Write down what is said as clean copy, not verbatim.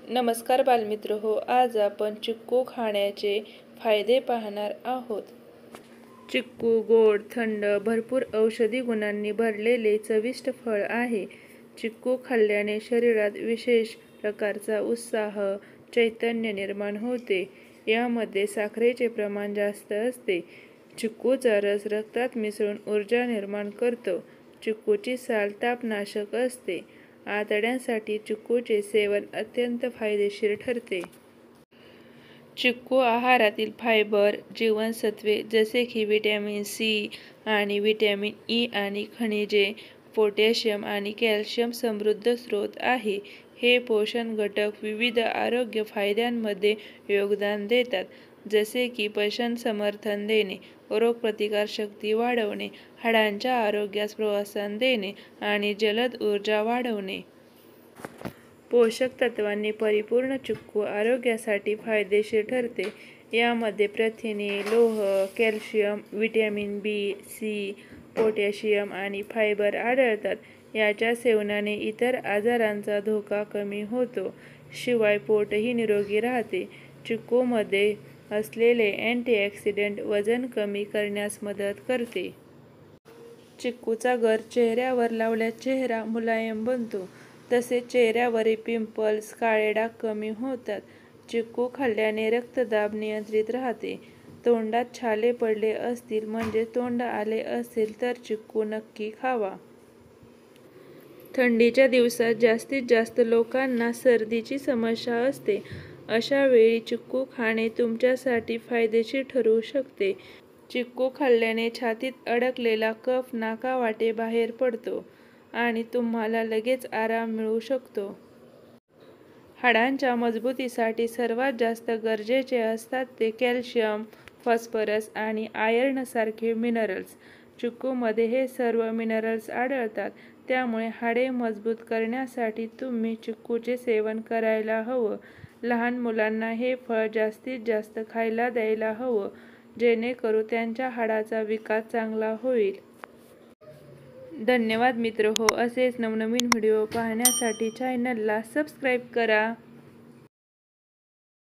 नमस्कार बालमित्र हो, आज आपण चिक्कू खाण्याचे फायदे पाहणार आहोत। चिक्कू गोड, थंड, भरपूर औषधी गुणांनी भरलेले चविष्ट फळ आहे। चिक्कू खाल्ल्याने शरीरात विशेष प्रकारचा उत्साह, चैतन्य निर्माण होते। यामध्ये साखरेचे प्रमाण जास्त असते। चिक्कूचा रस रक्तात मिसळून ऊर्जा निर्माण करतो। चिक्कूची साल तापनाशक असते। आतड्यांसाठी चिक्कूचे सेवन अत्यंत फायदेशीर ठरते। चिक्कू आहारातील फायबर, जीवनसत्त्वे जसे की व्हिटॅमिन सी आणि व्हिटॅमिन ई आणि खनिजे, पोटॅशियम आणि कॅल्शियम समृद्ध स्रोत आहे। हे पोषण घटक विविध आरोग्य फायद्यांमध्ये योगदान देतात, जसे की पचन समर्थन देणे, रोगप्रतिकारशक्ती वाढवणे, हाडांच्या आरोग्यास प्रोत्साहन देणे आणि जलद ऊर्जा वाढवणे। पोषक तत्वांनी परिपूर्ण चिक्कू आरोग्यासाठी फायदेशीर ठरते। यामध्ये प्रथिने, लोह, calcium, vitamin B, C, potassium आणि फायबर आढळतात। याच्या सेवनाने इतर आजारांचा धोका कमी होतो, शिवाय पोटही निरोगी राहते। चिक्कूमध्ये असलेले अँटीऑक्सिडंट वजन कमी करण्यास मदत करते। चिक्कूचा गर चेहऱ्यावर लावल्यास चेहरा मुलायम बनतो, तसेच चेहऱ्यावरील पिंपल्स, काळे डाग कमी होतात। चिक्कू खाल्ल्याने रक्तदाब नियंत्रित राहते। तोंडात छाले पडले असतील म्हणजे तोंड आले असेल तर चिक्कू नक्की खावा। थंडीच्या दिवसात जास्तीत जास्त लोकांना सर्दीची समस्या असते। अशा वेळी चिक्कू खाणे तुमच्यासाठी फायदेशीर ठरू शकते। चिक्कू खाल्ल्याने छातीत अडकलेला कफ नाकावाटे बाहेर पडतो आणि तुम्हाला लगेच आराम मिळू शकतो। हाडांच्या मजबुतीसाठी सर्वात जास्त गरजेचे असतात ते कॅल्शियम, फॉस्फरस आणि आयर्न सारखे मिनरल्स। चिक्कूमध्ये हे सर्व मिनरल्स आढळतात, त्यामुळे हाडे मजबूत करण्यासाठी तुम्ही चिक्कूचे सेवन करायला हवं। लहान मुलांना हे फळ जास्तीत जास्त खायला द्यायला हवं, जेणेकरून त्यांच्या हाडांचा विकास चांगला होईल। धन्यवाद मित्र हो, असेच नवनवीन व्हिडिओ पाहण्यासाठी चॅनलला सबस्क्राईब करा।